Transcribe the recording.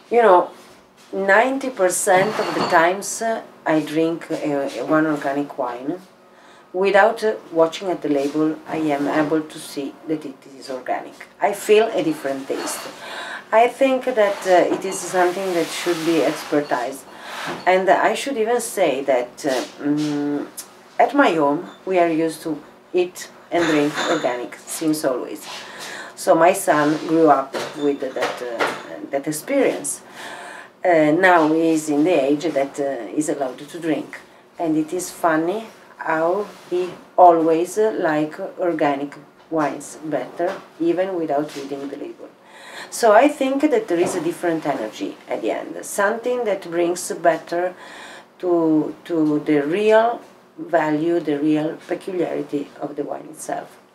You know, 90% of the times I drink one organic wine. Without watching at the label, I am able to see that it is organic. I feel a different taste. I think that it is something that should be expertized. And I should even say that at my home we are used to eat and drink organic since always. So my son grew up with that experience. Now he is in the age that is allowed to drink. And it is funny how he always like organic wines better, even without reading the label. So I think that there is a different energy at the end, something that brings better to the real value, the real peculiarity of the wine itself.